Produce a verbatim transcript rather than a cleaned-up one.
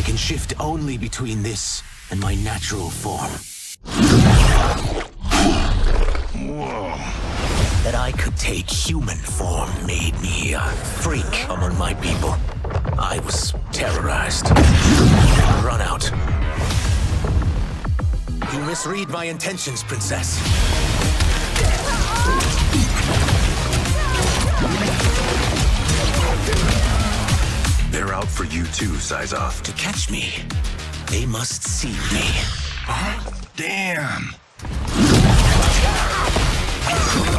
can shift only between this and my natural form. Whoa. That I could take human form made me a freak among my people. I was terrorized. Run out. You misread my intentions, Princess. They're out for you too, Size-Off. To catch me, they must see me. Huh? Damn.